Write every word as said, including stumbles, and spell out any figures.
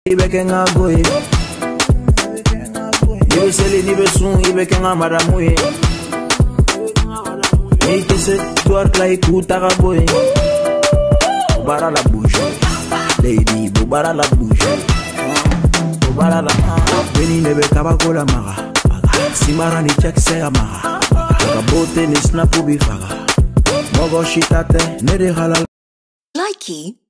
ibe kenga goye ibe seli nibe sun ibe kenga maramuye Ite se tuar clay kuta gaboy Bobara la bouche Lady bobara la bouche Bobara la Beni nebe kabakola maga Simara ni check se amaga Kabote ni snapu bifaga Mogo shitate nere halal Likey